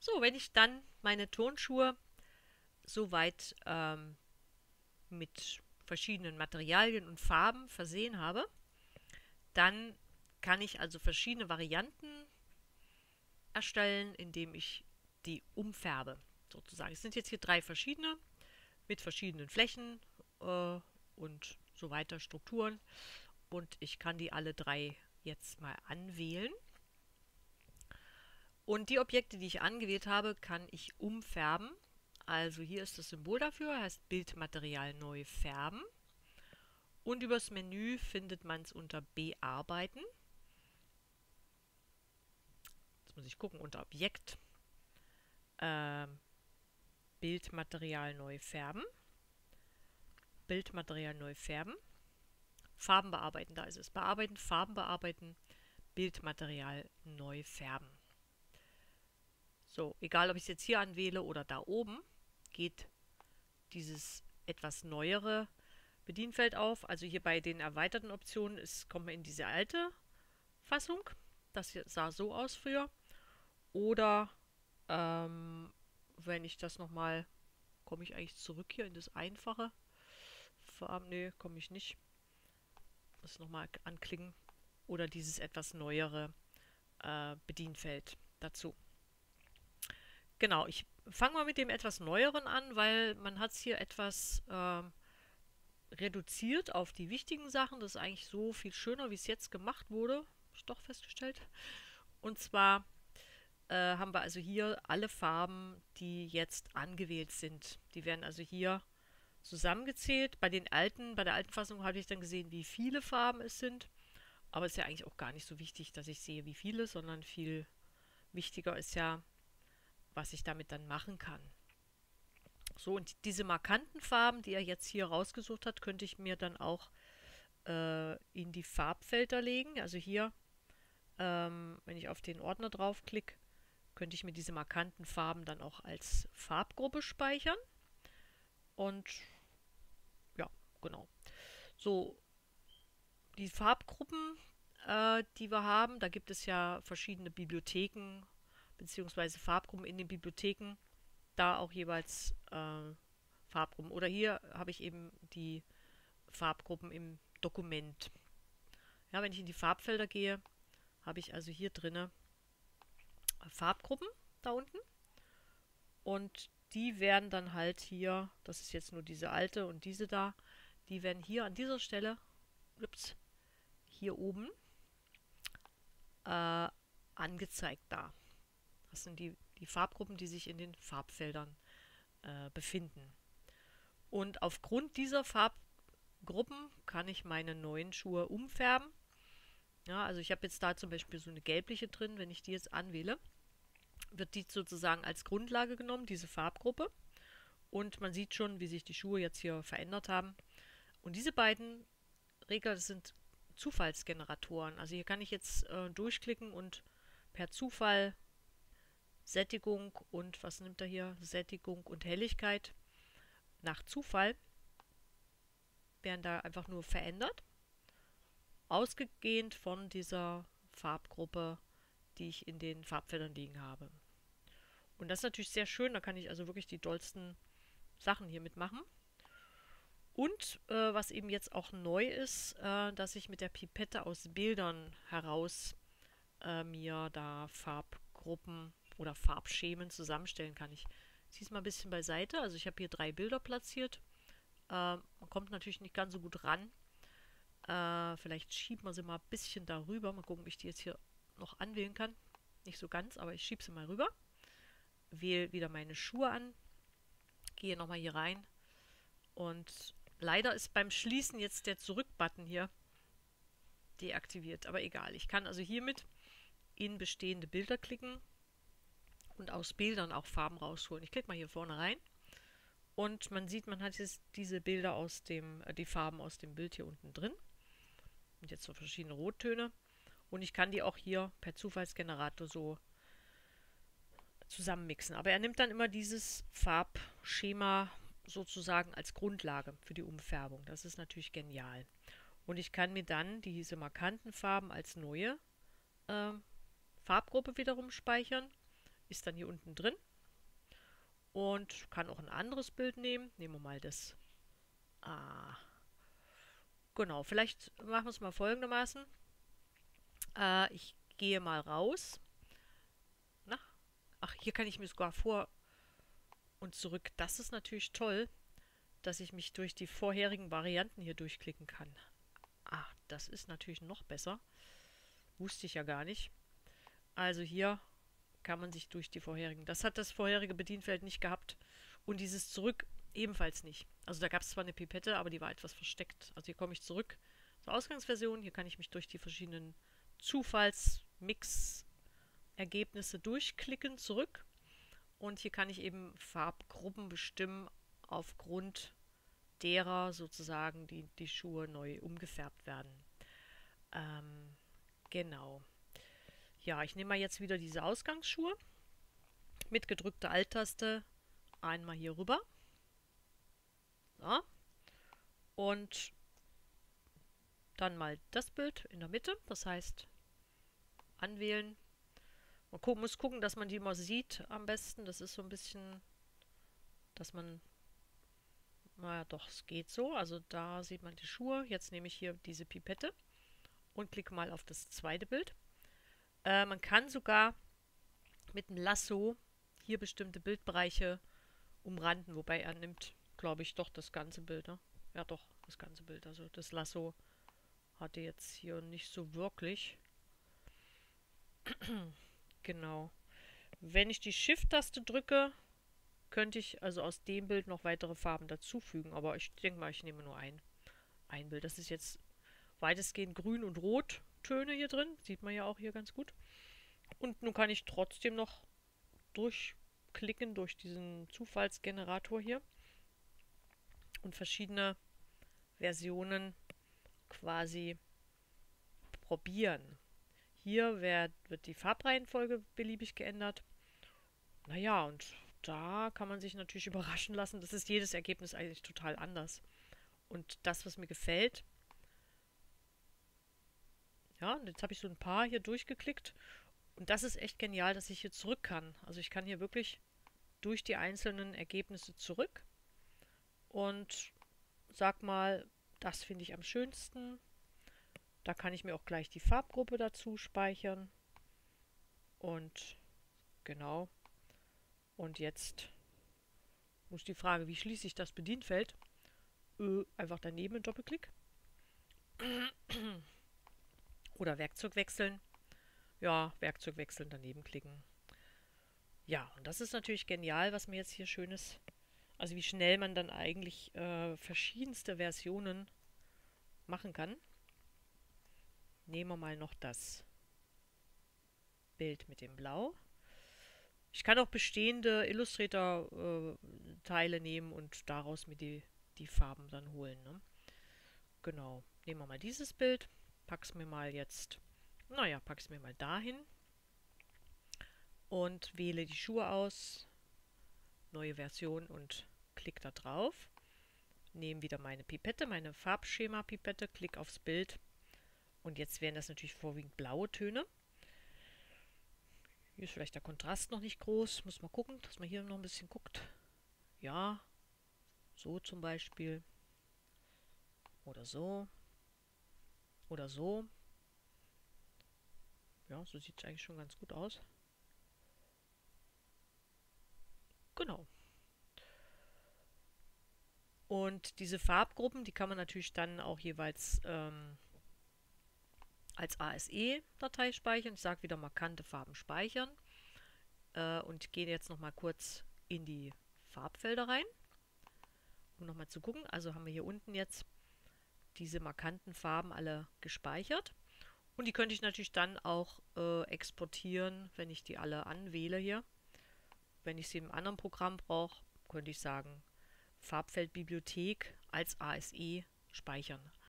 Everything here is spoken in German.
So, wenn ich dann meine Turnschuhe soweit mit verschiedenen Materialien und Farben versehen habe, dann kann ich also verschiedene Varianten erstellen, indem ich die umfärbe, sozusagen. Es sind jetzt hier 3 verschiedene mit verschiedenen Flächen und so weiter, Strukturen. Und ich kann die alle 3 jetzt mal anwählen. Und die Objekte, die ich angewählt habe, kann ich umfärben. Also hier ist das Symbol dafür, heißt Bildmaterial neu färben. Und übers Menü findet man es unter Bearbeiten. Jetzt muss ich gucken, unter Objekt, äh, Bildmaterial neu färben. Bildmaterial neu färben. Farben bearbeiten, da ist es. Bearbeiten, Farben bearbeiten, Bildmaterial neu färben. So, egal ob ich es jetzt hier anwähle oder da oben, geht dieses etwas neuere Bedienfeld auf. Also hier bei den erweiterten Optionen kommt man in diese alte Fassung. Das hier sah so aus früher. Oder wenn ich das nochmal, komme ich eigentlich zurück hier in das einfache Farben? Ne, komme ich nicht. Das nochmal anklicken. Oder dieses etwas neuere Bedienfeld dazu. Genau, ich fange mal mit dem etwas neueren an, weil man hat es hier etwas reduziert auf die wichtigen Sachen. Das ist eigentlich so viel schöner, wie es jetzt gemacht wurde. Habe ich doch festgestellt. Und zwar haben wir also hier alle Farben, die jetzt angewählt sind. Die werden also hier zusammengezählt. Bei der alten Fassung habe ich dann gesehen, wie viele Farben es sind. Aber es ist ja eigentlich auch gar nicht so wichtig, dass ich sehe, wie viele, sondern viel wichtiger ist ja, was ich damit dann machen kann. So, und diese markanten Farben, die er jetzt hier rausgesucht hat, könnte ich mir dann auch in die Farbfelder legen. Also hier, wenn ich auf den Ordner draufklicke, könnte ich mir diese markanten Farben dann auch als Farbgruppe speichern. Und ja, genau. So, die Farbgruppen, die wir haben, da gibt es ja verschiedene Bibliotheken beziehungsweise Farbgruppen in den Bibliotheken, da auch jeweils Farbgruppen. Oder hier habe ich eben die Farbgruppen im Dokument. Ja, wenn ich in die Farbfelder gehe, habe ich also hier drinne Farbgruppen da unten. Und die werden dann halt hier, das ist jetzt nur diese alte und diese da, die werden hier an dieser Stelle, ups, hier oben angezeigt da. Das sind die Farbgruppen, die sich in den Farbfeldern befinden. Und aufgrund dieser Farbgruppen kann ich meine neuen Schuhe umfärben. Ja, also ich habe jetzt da zum Beispiel so eine gelbliche drin. Wenn ich die jetzt anwähle, wird die sozusagen als Grundlage genommen, diese Farbgruppe. Und man sieht schon, wie sich die Schuhe jetzt hier verändert haben. Und diese beiden Regler, das sind Zufallsgeneratoren. Also hier kann ich jetzt durchklicken und per Zufall Sättigung und was nimmt er hier? Sättigung und Helligkeit nach Zufall werden da einfach nur verändert, ausgehend von dieser Farbgruppe, die ich in den Farbfeldern liegen habe. Und das ist natürlich sehr schön, da kann ich also wirklich die dollsten Sachen hier mitmachen. Und was eben jetzt auch neu ist, dass ich mit der Pipette aus Bildern heraus mir da Farbgruppen oder Farbschemen zusammenstellen kann. Ich ziehe es mal ein bisschen beiseite. Also ich habe hier 3 Bilder platziert. Man kommt natürlich nicht ganz so gut ran. Vielleicht schieben wir sie mal ein bisschen darüber. Mal gucken, ob ich die jetzt hier noch anwählen kann. Nicht so ganz, aber ich schiebe sie mal rüber. Wähle wieder meine Schuhe an. Gehe nochmal hier rein. Und leider ist beim Schließen jetzt der Zurück-Button hier deaktiviert. Aber egal. Ich kann also hiermit in bestehende Bilder klicken und aus Bildern auch Farben rausholen. Ich klicke mal hier vorne rein. Und man sieht, man hat jetzt diese Bilder aus dem, die Farben aus dem Bild hier unten drin. Und jetzt so verschiedene Rottöne. Und ich kann die auch hier per Zufallsgenerator so zusammenmixen. Aber er nimmt dann immer dieses Farbschema sozusagen als Grundlage für die Umfärbung. Das ist natürlich genial. Und ich kann mir dann diese markanten Farben als neue Farbgruppe wiederum speichern. ist dann hier unten drin und kann auch ein anderes Bild nehmen. Nehmen wir mal das. Genau, vielleicht machen wir es mal folgendermaßen. Ich gehe mal raus. Na? Ach, hier kann ich mir sogar vor und zurück. Das ist natürlich toll, dass ich mich durch die vorherigen Varianten hier durchklicken kann. Das ist natürlich noch besser. Wusste ich ja gar nicht. Also hier kann man sich durch die vorherigen. Das hat das vorherige Bedienfeld nicht gehabt. Und dieses Zurück ebenfalls nicht. Also da gab es zwar eine Pipette, aber die war etwas versteckt. Also hier komme ich zurück zur Ausgangsversion. Hier kann ich mich durch die verschiedenen Zufallsmix-Ergebnisse durchklicken zurück. Und hier kann ich eben Farbgruppen bestimmen aufgrund derer sozusagen die Schuhe neu umgefärbt werden. Genau. Ja, ich nehme mal jetzt wieder diese Ausgangsschuhe mit gedrückter Alt-Taste einmal hier rüber. So. Und dann mal das Bild in der Mitte, das heißt anwählen. Man muss gucken, dass man die immer sieht am besten. Das ist so ein bisschen, dass man, naja doch, es geht so. Also da sieht man die Schuhe. Jetzt nehme ich hier diese Pipette und klicke mal auf das zweite Bild. Man kann sogar mit dem Lasso hier bestimmte Bildbereiche umranden, wobei er nimmt, glaube ich, doch das ganze Bild. Ne? Ja, doch, das ganze Bild. Also das Lasso hatte jetzt hier nicht so wirklich. Genau. Wenn ich die Shift-Taste drücke, könnte ich also aus dem Bild noch weitere Farben dazufügen. Aber ich denke mal, ich nehme nur ein Bild. Das ist jetzt weitestgehend Grün- und Rottöne hier drin. Sieht man ja auch hier ganz gut. Und nun kann ich trotzdem noch durchklicken durch diesen Zufallsgenerator hier und verschiedene Versionen quasi probieren. Hier wird die Farbreihenfolge beliebig geändert. Naja, und da kann man sich natürlich überraschen lassen. Das ist jedes Ergebnis eigentlich total anders. Und das, was mir gefällt, ja, und jetzt habe ich so ein paar hier durchgeklickt. Und das ist echt genial, dass ich hier zurück kann. Also ich kann hier wirklich durch die einzelnen Ergebnisse zurück und sag mal, das finde ich am schönsten. Da kann ich mir auch gleich die Farbgruppe dazu speichern. Und genau. Und jetzt muss die Frage, wie schließe ich das Bedienfeld? Einfach daneben einen Doppelklick. Oder Werkzeug wechseln. Ja, Werkzeug wechseln, daneben klicken. Ja, und das ist natürlich genial, was mir jetzt hier Schönes, also wie schnell man dann eigentlich verschiedenste Versionen machen kann. Nehmen wir mal noch das Bild mit dem Blau. Ich kann auch bestehende Illustrator-Teile nehmen und daraus mir die Farben dann holen. Ne? Genau. Nehmen wir mal dieses Bild. Pack's mir mal jetzt, naja, pack's mir mal dahin. Und wähle die Schuhe aus. Neue Version und klick da drauf. Nehme wieder meine Pipette, meine Farbschema-Pipette, klick aufs Bild. Und jetzt wären das natürlich vorwiegend blaue Töne. Hier ist vielleicht der Kontrast noch nicht groß. Muss mal gucken, dass man hier noch ein bisschen guckt. Ja, so zum Beispiel. Oder so. Oder so. Ja, so sieht es eigentlich schon ganz gut aus. Genau. Und diese Farbgruppen, die kann man natürlich dann auch jeweils als ASE-Datei speichern. Ich sage wieder markante Farben speichern. Und gehe jetzt nochmal kurz in die Farbfelder rein, um nochmal zu gucken. Also haben wir hier unten jetzt diese markanten Farben alle gespeichert. Und die könnte ich natürlich dann auch exportieren, wenn ich die alle anwähle hier. Wenn ich sie im anderen Programm brauche, könnte ich sagen, Farbfeldbibliothek als ASE speichern.